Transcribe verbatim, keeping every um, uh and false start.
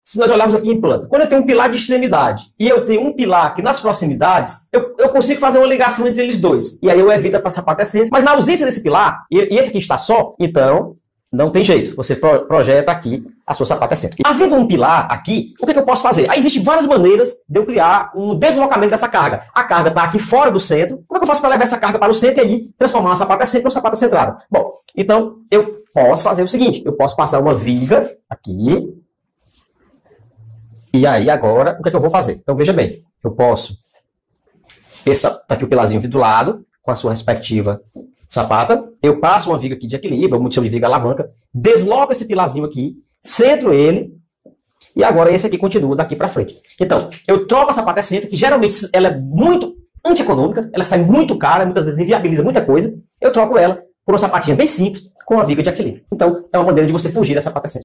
se nós olharmos aqui em planta, quando eu tenho um pilar de extremidade e eu tenho um pilar aqui nas proximidades, eu, eu consigo fazer uma ligação entre eles dois. E aí eu evito a sapata centro. Mas na ausência desse pilar, e, e esse aqui está só, então não tem jeito. Você pro, projeta aqui a sua sapata centro. Havendo um pilar aqui, o que, que eu posso fazer? Aí existem várias maneiras de eu criar um deslocamento dessa carga. A carga está aqui fora do centro. Como é que eu faço para levar essa carga para o centro e aí transformar uma sapata centro em uma sapata centrada? Bom, então eu posso fazer o seguinte. Eu posso passar uma viga aqui. E aí, agora, o que é que eu vou fazer? Então, veja bem, eu posso... Está aqui o pilarzinho do lado, com a sua respectiva sapata. Eu passo uma viga aqui de equilíbrio, eu chamo de viga alavanca, desloco esse pilarzinho aqui, centro ele, e agora esse aqui continua daqui para frente. Então, eu troco a sapata centro, que geralmente ela é muito antieconômica, ela sai muito cara, muitas vezes inviabiliza muita coisa. Eu troco ela por uma sapatinha bem simples, com a viga de equilíbrio. Então, é uma maneira de você fugir da sapata centro.